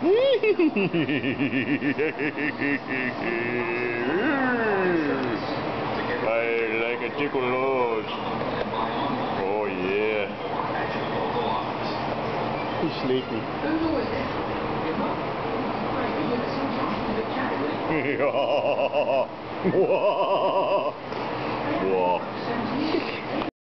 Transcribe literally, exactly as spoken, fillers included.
like a gigolo. Oh yeah. He's sleepy. Whoa. Whoa.